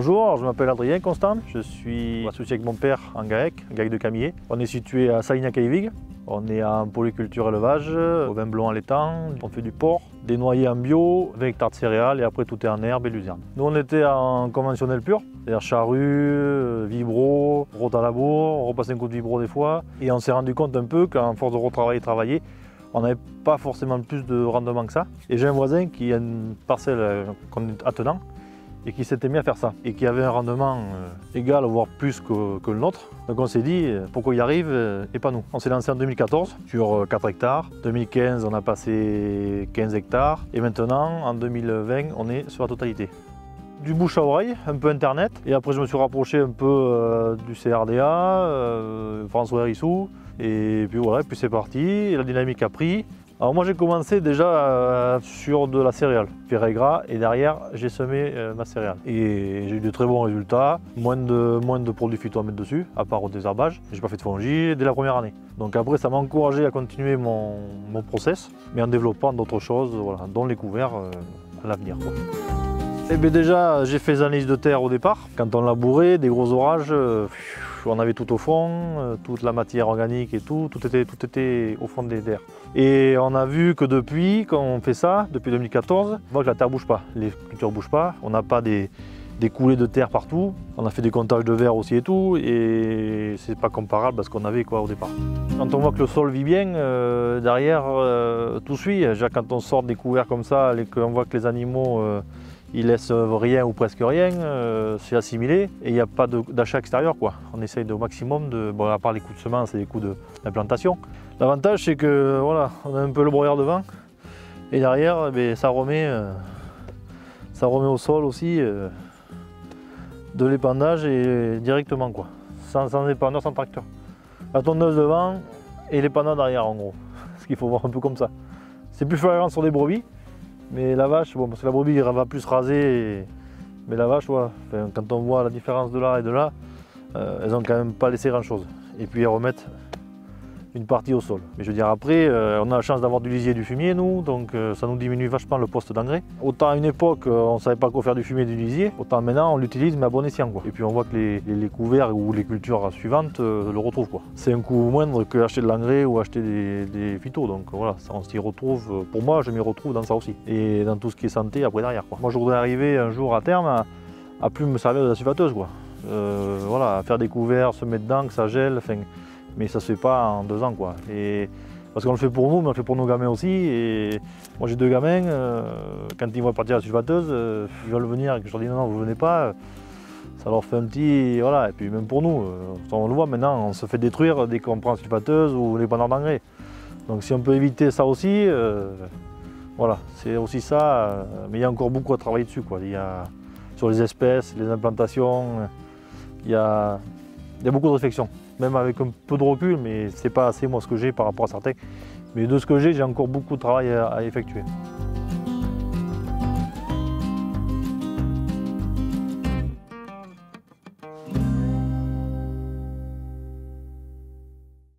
Bonjour, je m'appelle Adrien Constant, je suis associé avec mon père en GAEC de Camillé. On est situé à Salignac-et-Yvig. On est en polyculture élevage, au vin blanc à l'étang, on fait du porc, des noyers en bio, 20 hectares de céréales et après tout est en herbe et luzerne. Nous on était en conventionnel pur, c'est-à-dire charrue, vibro, rot à labour, on repasse un coup de vibro des fois. Et on s'est rendu compte un peu qu'en force de retravailler, on n'avait pas forcément plus de rendement que ça. Et j'ai un voisin qui a une parcelle qu'on est attenant et qui s'était mis à faire ça et qui avait un rendement égal voire plus que le nôtre. Donc on s'est dit pourquoi il arrive et pas nous. On s'est lancé en 2014 sur 4 hectares. 2015 on a passé 15 hectares et maintenant en 2020 on est sur la totalité. Du bouche à oreille, un peu internet et après je me suis rapproché un peu du CRDA, François Hérissou et puis voilà, puis c'est parti et la dynamique a pris. Alors moi j'ai commencé déjà sur de la céréale, ferret gras, et derrière j'ai semé ma céréale. Et j'ai eu de très bons résultats, moins de produits phyto à mettre dessus, à part au désherbage. J'ai pas fait de fongies dès la première année. Donc après ça m'a encouragé à continuer mon process, mais en développant d'autres choses, voilà, dont les couverts à l'avenir. Et bien déjà j'ai fait des analyses de terre au départ. Quand on labourait, des gros orages, on avait tout au fond, toute la matière organique et tout était au fond des terres. Et on a vu que depuis, quand on fait ça, depuis 2014, on voit que la terre ne bouge pas, les cultures ne bougent pas, on n'a pas des coulées de terre partout, on a fait des comptages de verre aussi et tout, et c'est pas comparable à ce qu'on avait au départ. Quand on voit que le sol vit bien, derrière tout suit. Déjà, quand on sort des couverts comme ça et qu'on voit que les animaux ils laissent rien ou presque rien, c'est assimilé et il n'y a pas d'achat extérieur. On essaye au maximum, à part les coûts de semences et les coûts d'implantation. L'avantage c'est que voilà, on a un peu le broyeur devant et derrière ça remet au sol aussi de l'épandage et directement sans épandeur, sans tracteur. La tondeuse devant et l'épandeur derrière en gros, ce qu'il faut voir un peu comme ça. C'est plus flagrant sur des brebis. Mais la vache, bon, parce que la brebis elle va plus raser, mais la vache, ouais, quand on voit la différence de là et de là, elles n'ont quand même pas laissé grand chose. Et puis elles remettent une partie au sol. Mais je veux dire, après, on a la chance d'avoir du lisier et du fumier, nous, donc ça nous diminue vachement le poste d'engrais. Autant à une époque, on ne savait pas quoi faire du fumier et du lisier, autant maintenant on l'utilise, mais à bon escient. Et puis on voit que les couverts ou les cultures suivantes le retrouvent. C'est un coût moindre qu'acheter de l'engrais ou acheter des phytos, donc voilà, on s'y retrouve. Pour moi, je m'y retrouve dans ça aussi. Et dans tout ce qui est santé après derrière. Moi, je voudrais arriver un jour à terme à plus me servir de la sulfateuse. Voilà, à faire des couverts, se mettre dedans, que ça gèle. Mais ça ne se fait pas en 2 ans. Et parce qu'on le fait pour nous, mais on le fait pour nos gamins aussi. Et moi j'ai 2 gamins, quand ils vont partir à la sulfateuse, ils veulent venir et que je leur dis non, vous venez pas, ça leur fait un petit. Voilà, et puis même pour nous, on le voit maintenant, on se fait détruire dès qu'on prend la sulfateuse ou les panneurs d'engrais. Donc si on peut éviter ça aussi, voilà, c'est aussi ça. Mais il y a encore beaucoup à travailler dessus. Il y a, sur les espèces, les implantations, il y a beaucoup de réflexions. Même avec un peu de recul, mais c'est pas assez moi ce que j'ai par rapport à certains. Mais de ce que j'ai encore beaucoup de travail à effectuer.